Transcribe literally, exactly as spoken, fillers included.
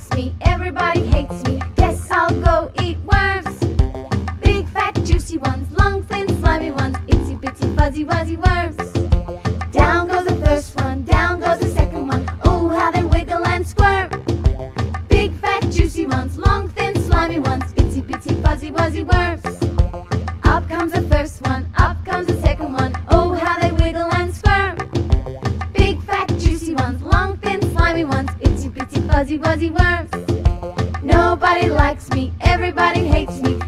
likes me, everybody hates me. Guess I'll go eat worms. Big fat juicy ones, long thin slimy ones, itsy bitsy fuzzy wuzzy worms. Down goes the first one, down goes the second one. Oh, how they wiggle and squirm. Big fat juicy ones, long thin slimy ones, itsy bitsy fuzzy wuzzy worms. Up comes the first one, up comes the second one. Oh, how they wiggle and squirm. Big fat juicy ones, long thin slimy ones, itsy bitsy fuzzy wuzzy worms. Nobody likes me, everybody hates me.